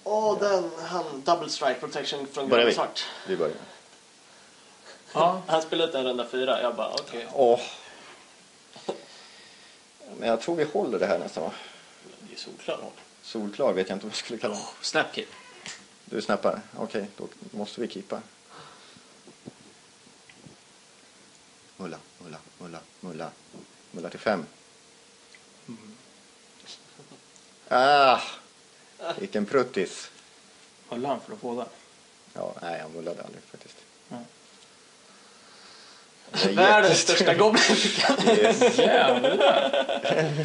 han double strike protection från Börjar grön vi? och svart. Vi börjar. Ja. Han spelade ut en runda 4. Jag bara okej. Men jag tror vi håller det här nästan, va? Det är solklar håll. Solklar vet jag inte vad vi skulle kalla det. Snapkeep. Du snappar? Okej, då måste vi keepa. Mulla till 5. Vilken pruttis. Höll han för att få det? Ja, nej, jag mullade aldrig faktiskt. Världens största goblin. Yes. Jävlar.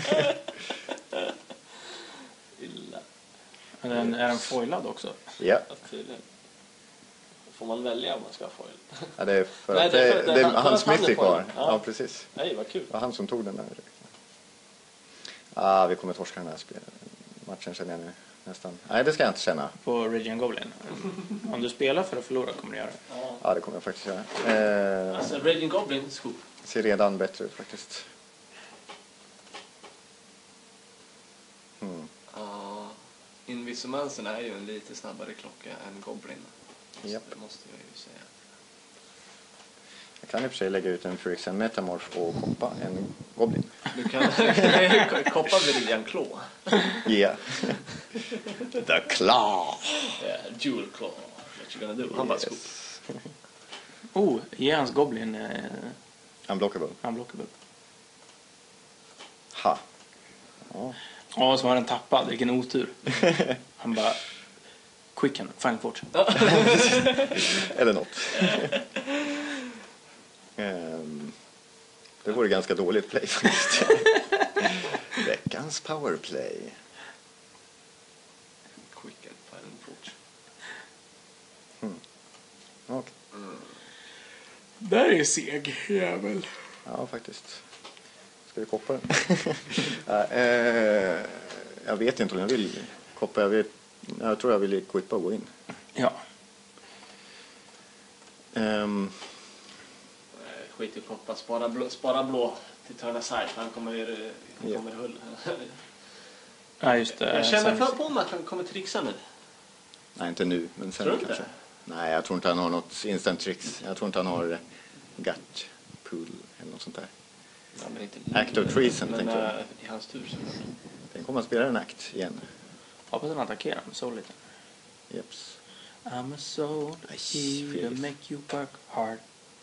Illa. Är den foilad också? Ja. Tydligen. Får man välja om man ska ha foil? Ja, det är för Nej, att det är för att han han är Smithy kvar. foil. Ja. Ja. Precis. Nej, vad kul. Det var han som tog den där. Vi kommer torska den här matchen, känner jag nu. Nästan. Nej, det ska jag inte känna. På Radiant Goblin. Om du spelar för att förlora kommer du göra det. Ja, det kommer jag faktiskt göra. Alltså, Raging Goblin scoop. Ser redan bättre ut faktiskt. Invisimansen är ju en lite snabbare klocka än Goblin. Japp. Det måste jag ju säga. Jag kan i och för sig lägga ut en Phyrexian Metamorph och koppa en Goblin. Du kan koppa Viridian Claw. Yeah. The Claw. Dual Claw. What you gonna do? Han bara scoop. Ge hans Goblin Unblockable. unblockable. Ha. Ja, så var den tappad. Vilken otur. Han bara... Quicken, Final Forge. Eller något. Det vore ganska dåligt play faktiskt. Veckans powerplay. Quicken, Final Forge. Okay. Där är seg, jävel. Ja, faktiskt. Ska vi koppa den? Jag vet inte om jag vill koppa. Jag tror jag vill equippa och gå in. Ja. Skit i koppa. Spara blå till turn aside. Han kommer i hull. Ja, just det. Jag känner på mig att han kommer trixa nu. Nej, inte nu, men sen Tror du kanske. inte? Nej, jag tror inte han har något instant tricks. Jag tror inte han har gut pool eller något sånt där. Ja, men inte Act of Treason, men, tänkte jag. i hans tur så. Tänk om man spelar en akt igen. Hoppas han attackerar med soul lite. Jeps. I'm a soul here to make you work hard.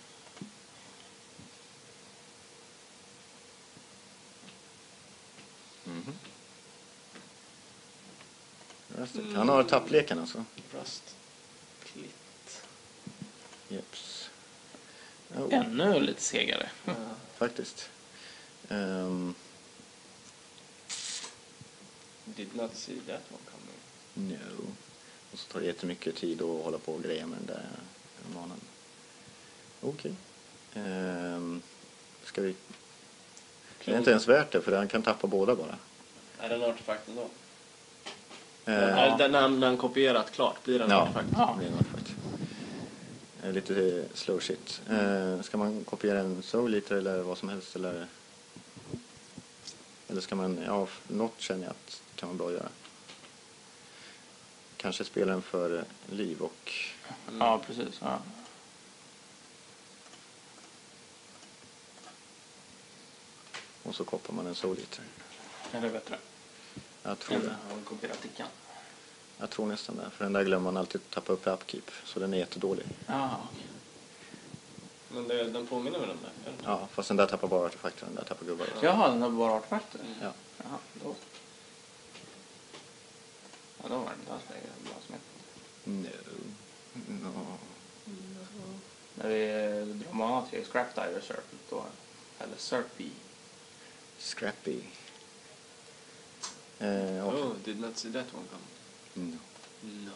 Han har tappleken alltså. Rust. Klitt. Jeps. Ännu lite segare. Faktiskt. Did not see that one coming. No. Och så tar det jättemycket tid att hålla på och greja med den där manen. Okej. Ska vi... Det är inte ens värt det, för han kan tappa båda bara. Är det en artefakt ändå? Ja. När han kopierat klart blir det en artefakt. Ja. Det är en artefakt. Lite slow shit. Ska man kopiera en soul liter eller vad som helst? Eller ska man... Ja, något känner jag att kan man bra att göra. Kanske spela den för liv och... Ja, precis. Ja. Och så koppar man en soul liter. Är det bättre? Jag tror det. Ja, kopiera tickan. Jag tror nästan det. För den där glömmer man alltid tappa upp i upkeep. Så den är jättedålig. Ja, Men den påminner väl om det? Ja, fast den där tappar bara artefakter. Den där tappar gubbar också. Jaha, den har bara artefakter. Ja. Jaha, då. Ja, då var det inte alls läge bra som ett. No. När vi drar mana till Scrap Diver Serpent då. Eller Serpy. Scrappy. Oh, did not see that one coming. No. No.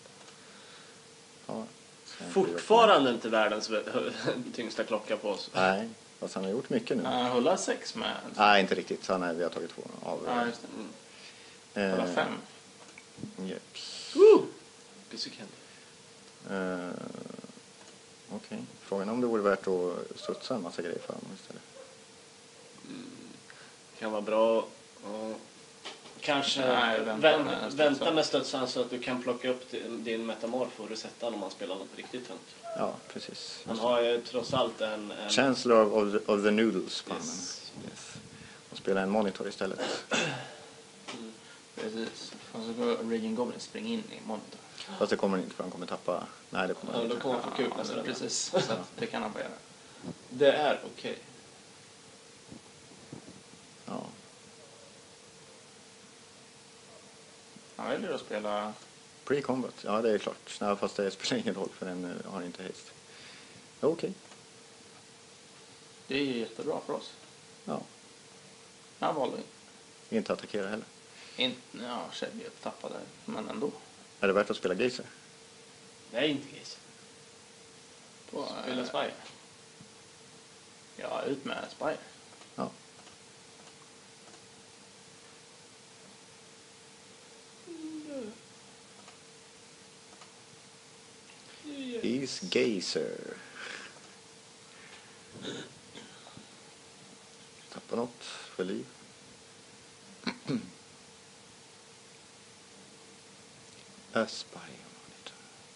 Ja, Fortfarande inte världens tyngsta klocka på oss. Nej, fast han har gjort mycket nu. Hålla 6 med. Nej, inte riktigt. Så vi har tagit 2 av. Ja, just det. Hålla 5. Jeps. Busy Candy. Okej. Frågan är om det vore värt att studsa en massa grejer för honom istället. Kan vara bra att Kanske Nej, vänta med studsen så att du kan plocka upp din metamorf och resetta om man spelar något riktigt tungt. Ja, precis. Han har ju trots allt en Chancellor of the Noodles på Yes. handen. Yes. Och spela en monitor istället. Precis. Och så går Raging Goblin springa in i monitor. Fast det kommer han inte för han kommer tappa. Nej, det kommer han då inte. kommer han få kuk nästa runda. Precis, så att det kan han få göra. Det är okej. Ja. Han väljer att spela... Pre-combat, ja det är klart. Nej, fast det spelar ingen roll för den har inte haste. Okej. Det är ju jättebra för oss. Ja. Han valde Inte attackera heller. inte... Ja, Shelby tappade, men ändå. Är det värt att spela Geyser? Nej, inte Gaze. På, Spela Spire. Ja, ut med Spire. Ja. Is Geyser. Tappa något för liv. Aspire monitor.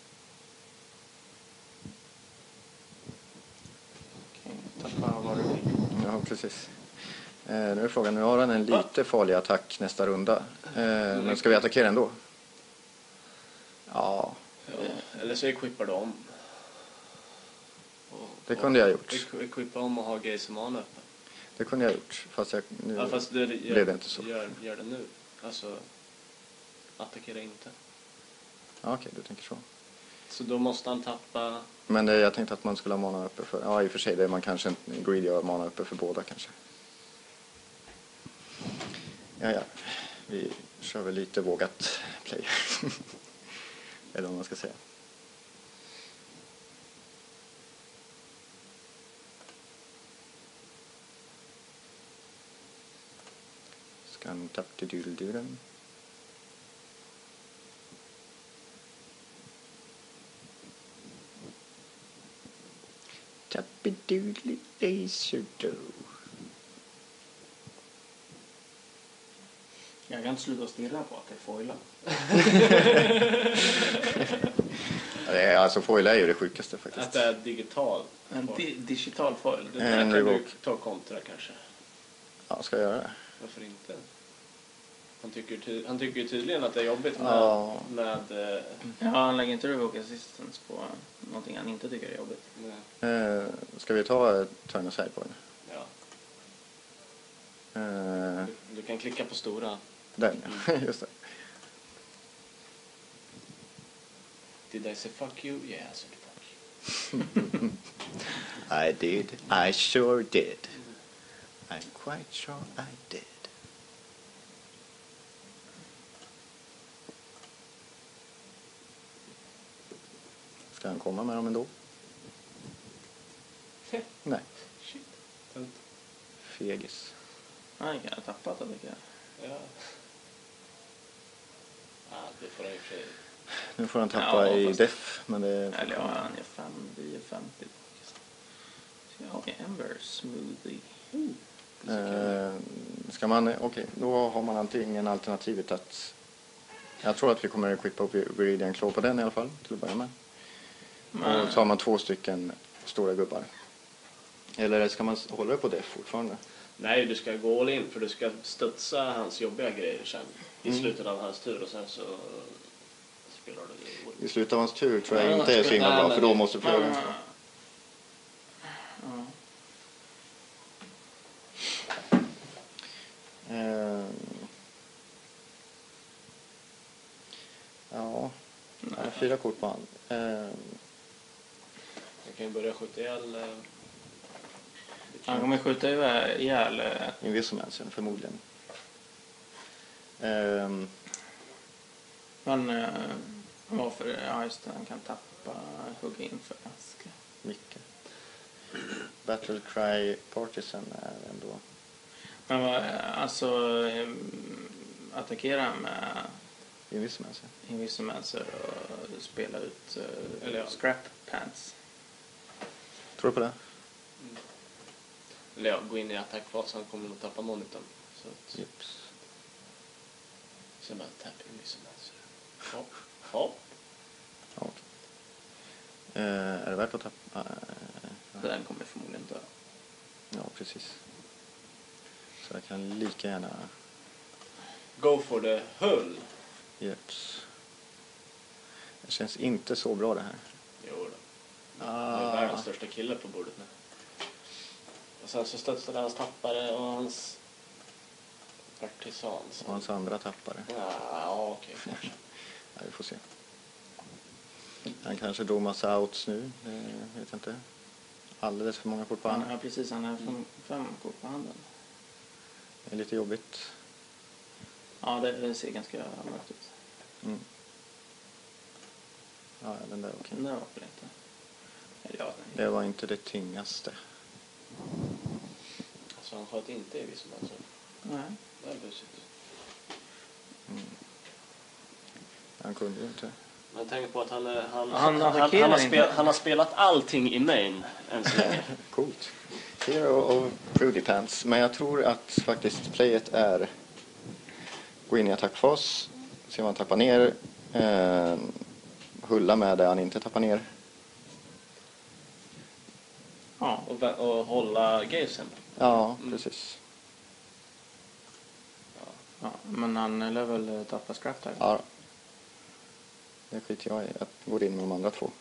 Okej, tappa vad du vill. Ja, precis. Nu är frågan, nu har han en lite farlig attack nästa runda. Men ska vi attackera ändå? Ja, Eller så equippar du om. det kunde jag gjort. Equippa om och ha Gaze mana uppe. Det kunde jag gjort. Fast nu Ja, fast det blev det inte så. Gör det nu. Alltså, attackera inte. Ja, okej, du tänker så. Så då måste han tappa... Men jag tänkte att man skulle ha mana uppe för... Ja, i och för sig, det är man kanske inte greedy att ha mana uppe för båda kanske. Ja. Vi kör väl lite vågat play. Eller vad man ska säga. Ska han tappa doodle-doodle? Tappy-doodly laser dough. Jag kan inte sluta stirra på att det är foilat. Alltså foil är ju det sjukaste faktiskt. Att det är digital. En digital foil. Det där En kan du revoke. ta kontra kanske. Ja, ska jag göra det? Varför inte? Han tycker ju tydligen att det är jobbigt med... Ja. Ja, han lägger inte revoke assistance på någonting han inte tycker är jobbigt. Ska vi ta turn aside på den? Ja. Eh, Du kan klicka på stora. Den, ja. Just det. Did I say fuck you? Yeah, I said fuck you. I did. I sure did. I'm quite sure I did. Ska han komma med dem ändå? Nej, Shit. Tungt. fegis. Nej, kan jag tappat det tycker jag. Ja. Ja, det får jag i och för sig. Nu får han tappa Ja, i fast- def, men det är... Eller ja, han är 5, vi är 50. Så jag har Ember Smoothie. Ska man... Okej, då har man antingen alternativet att... Jag tror att vi kommer att equippa upp Viridian Claw på den i alla fall, till att börja med. Och så har man 2 stycken stora gubbar. Eller ska man hålla det på def fortfarande? Nej, du ska gå all in för du ska studsa hans jobbiga grejer sen. I slutet av hans tur och sen så spelar du det. I slutet av hans tur tror jag Ja, inte är så himla nej, bra, men för då det- måste flöden slå. Ja, jag har 4 kort på hand. Jag kan ju börja skjuta ihjäl... Han kommer skjuta ihjäl... Invisimansen förmodligen. Men varför? Ja, just det. Han kan tappa, hugga in för ganska. Mycket. Battle Cry Partisan är ändå... Men alltså attackera med Invisimansen. Invisimancer och spela ut Eller ja. Scrap Pants. Tror du på det? Eller ja, gå in i attackfas, han kommer nog tappa monitorn. Så att, Jeps. Sen bara tapping miss and answer. Hopp. Ja. Är det värt att tappa? Så den kommer förmodligen dö. Ja, precis. Så jag kan lika gärna... Go for the hull. Jeps. Det känns inte så bra det här. Jo då. Det är världens största kille på bordet nu. Och sen så stötsade hans tappare och hans partisan. Och hans andra tappare. Ja, okej. Kanske. Ja, vi får se. Han kanske drog massa outs nu. Det vet jag inte. Alldeles för många kort på handen. Ja, precis. Han är 5 kort på handen. Det är lite jobbigt. Ja, det ser ganska mörkt ut. Mm. Ja, den där var okej. Den där var väl inte. Eller ja, Det var inte det tingaste. Så han sköt inte i viss alltså. Nej. Det är bussigt. Han kunde ju inte. Men tänk på att han han har spelat allting i main än så länge. Coolt. Hero of Prudy Pants. Men jag tror att faktiskt playet är gå in i attackfas. Se om han tappar ner. Hulla med det han inte tappar ner. Ja. Och hålla gausen. Ja, precis. Ja, men han lär väl tappa scrap där. Ja. Det skiter jag i. Jag går in med de andra två.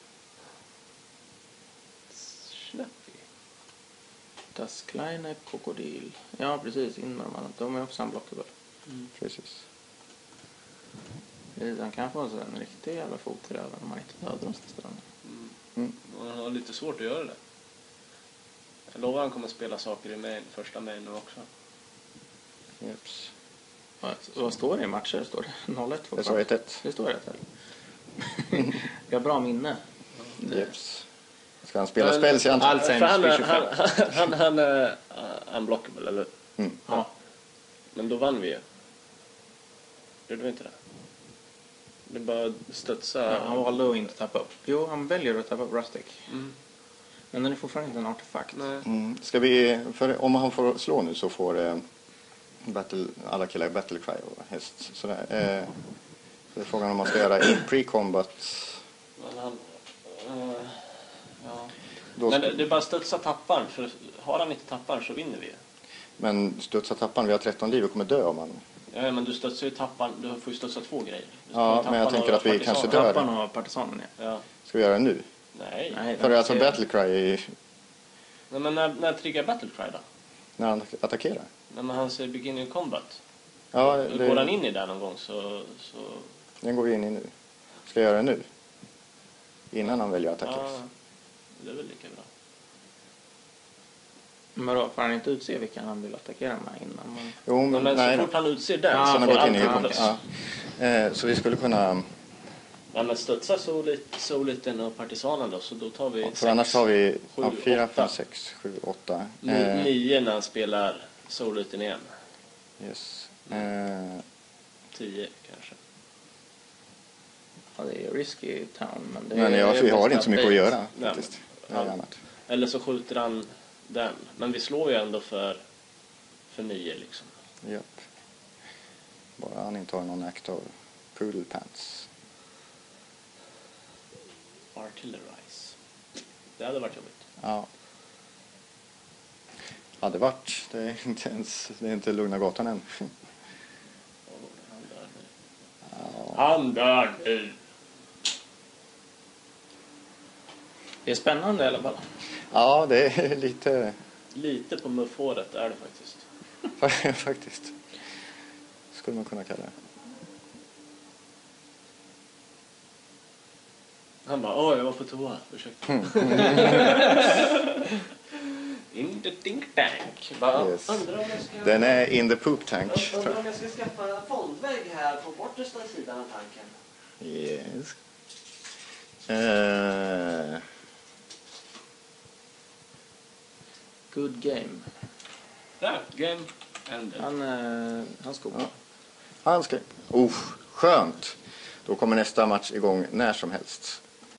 Snappy. Das kleine Krokodil. Ja, precis. In med de andra. De är också unblockable. Precis. Han kan få en riktig jävla fot i röven om man inte dödar de sista dagarna. Och han har lite svårt att göra det. Jag lovar han kommer spela saker i main, första main nu också. Jeps. Vad står det i matcher? Står det 0-1? Det står 1-1. Det står 1-1. Jag har bra minne. Jeps. Ska han spela spel så jag antar? Han är unblockable, eller? Mm. Ja. Men då vann vi ju. Gjorde vi inte det? Det bara studsa. Ja, han valde att inte tappa upp. Jo, han väljer att tappa upp Rustic. Mm. Men den är fortfarande inte en artefakt. Nej. Ska vi, för om han får slå nu så får alla killar Battlecry och häst. Sådär. Så det är frågan om man ska göra i pre-combat. Men han... ja. Då Men det är bara studsa tapparen. För har han inte tapparen så vinner vi. Men studsa tapparen, vi har 13 liv och kommer dö om han... Ja, men du studsar ju tapparen. Du får ju studsa 2 grejer. Ja, men jag tänker att vi kanske dör. Tappan och partisanen, Ja. Ska vi göra det nu? Nej. För alltså Battlecry är Nej, men när triggar Battlecry då? när han attackerar. När man han säger beginning combat. Ja, Går han in i där någon gång så... Den går vi in i nu. Ska jag göra det nu? Innan han väljer attack. Ja, det är väl lika bra. Men då får han inte utse vilka han vill attackera med innan man... Jo, men Men nej. så fort han utser den Ja, så Han har får gått in i allt punkt. plus. Ja. Så vi skulle kunna... Ja, men studsa Soliten och partisanen då, så då tar vi För annars har vi 4, 8. 5, 6, 7, 8. 9 när han spelar Soliten igen. Yes. 10 kanske. Ja, det är risky town, men det Men vi har inte så mycket att göra Ja, faktiskt. Det är ja. annat. Eller så skjuter han den. Men vi slår ju ändå för 9 liksom. Japp. Bara han inte har någon act av Poodle Pants. Artillerize. Det hade varit jobbigt. Ja. Hade varit. Det är inte ens... Det är inte lugna gatan än. Han dör nu. Han dör nu. Det är spännande i alla fall. Ja, det är lite... Lite på muffhåret är det faktiskt. Faktiskt. Skulle man kunna kalla det. Han bara, jag var på toa. Ursäkta. In the think tank. Bara, Yes. undrar om jag ska... Den är in the poop tank. tror Undrar jag. om jag ska skaffa en fondvägg här på bortersta sidan av tanken. Yes. Good game. Där, game ended. Han ska bra. Han ska... skönt. Då kommer nästa match igång när som helst.